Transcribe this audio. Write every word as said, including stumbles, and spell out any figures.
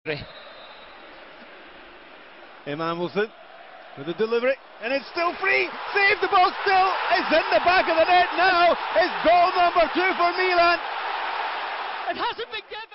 Eman Wilson with the delivery, and it's still free. Save, the ball still is in the back of the net now. It's goal number two for Milan. It hasn't been given.